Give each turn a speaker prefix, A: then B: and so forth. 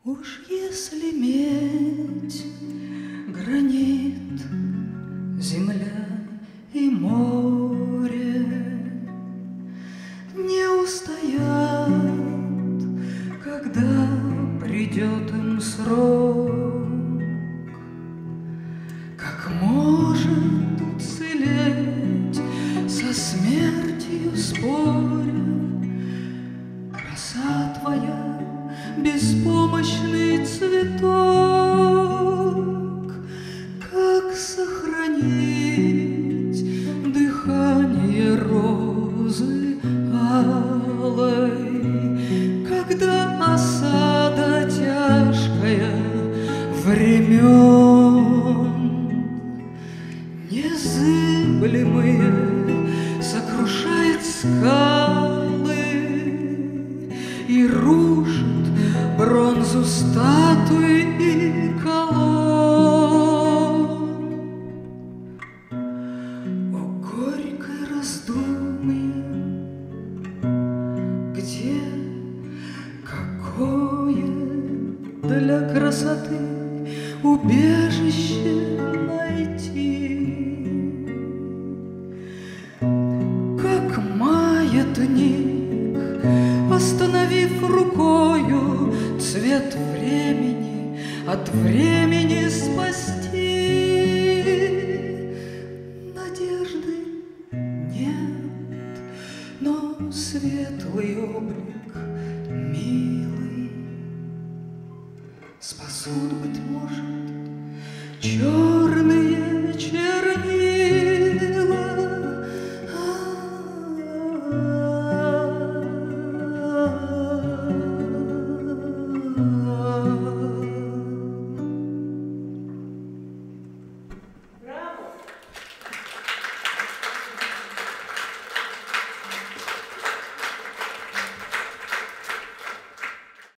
A: Уж если медь, гранит, земля и море не устоят, когда придет им срок, как может уцелеть со смертью споря краса твоя, беспомощный цветок? Как сохранить дыхание розы алой, когда осада тяжкая времен, незыблемые сокрушает скалы и рушит бронзу статуи и колонн? О, горькое раздумье, где, какое для красоты убежище найти? Как маятник, остановив рукою цвет времени, от времени спасти.